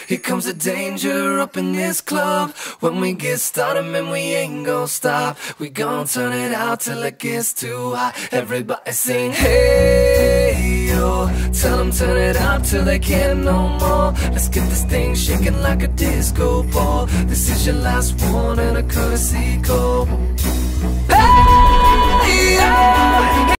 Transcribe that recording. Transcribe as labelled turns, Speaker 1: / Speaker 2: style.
Speaker 1: Here comes the danger up in this club. When we get started, man, we ain't gon' stop. We gon' turn it out till it gets too hot. Everybody sing, hey, yo. Tell them turn it out till they can't no more. Let's get this thing shaking like a disco ball. This is your last one and a courtesy call. Hey, yo.